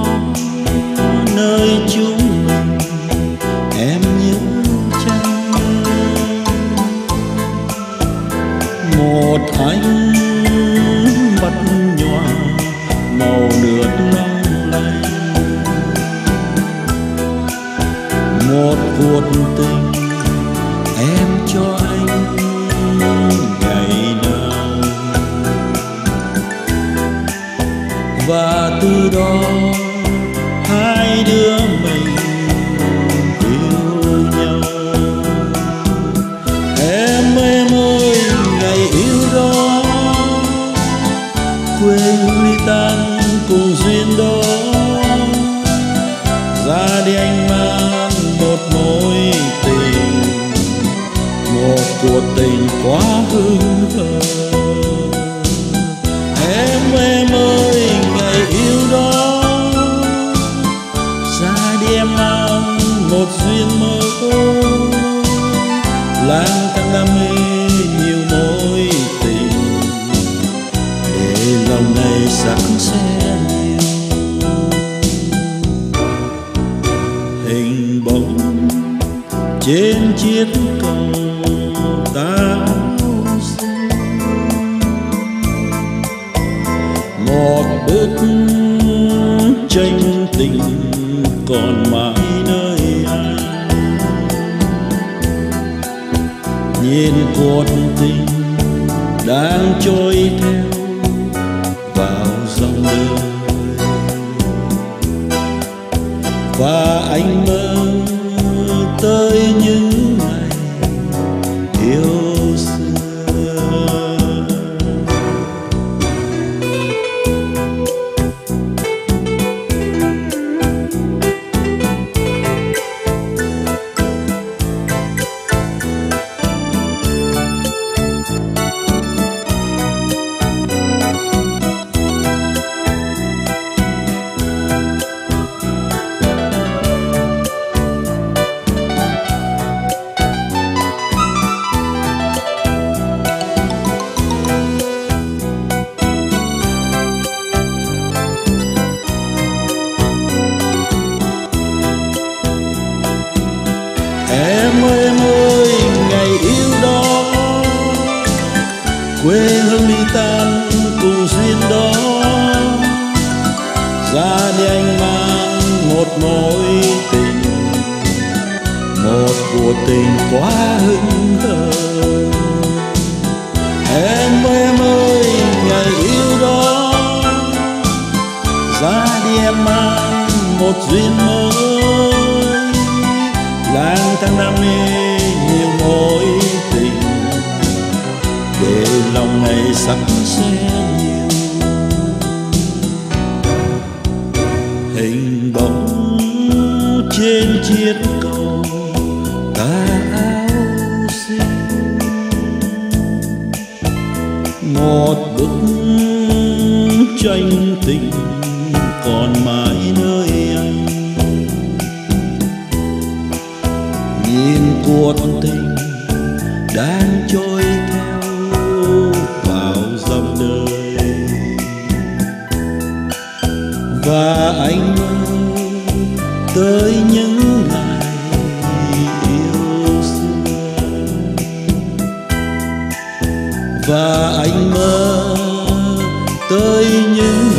nơi chúng mình, em nhớ chăng? Một ánh mắt nhòa màu nước long lanh, một cuộc tình em cho anh ngày nào, và từ đó hai đứa mình yêu nhau. Em ơi ngày yêu đó, quê hương ly tan cùng duyên đó, ra đi anh mang một mối tình, một cuộc tình quá hững hờ. Em ơi ngày yêu đó, ra đi em mang một duyên mơ, lang thang đam mê nhiều mối tình, để lòng này sắc sẽ nhiều. Hình bóng trên chiếc cầu ta xinh, một bức tranh tình còn mãi nơi anh. Nhìn cuộc tình đang trôi theo vào dòng đời, và anh mơ tới những ngày yêu xưa. Em ơi ngày yêu đó, quê hương ly tan cùng duyên đó, ra đi anh mang một mối tình, một cuộc tình quá hững hờ. Em ơi ngày yêu đó, ra đi em mang một duyên mới, lang thang đam mê nhiều mối tình, để lòng này sắc sẽ nhiều. Hình bóng trên chiếc cầu tà áo xinh, một bức tranh tình còn mãi nơi anh. Nhìn cuộc tình đang trôi theo vào dòng đời, và anh mơ tới những ngày yêu xưa, và anh mơ tới những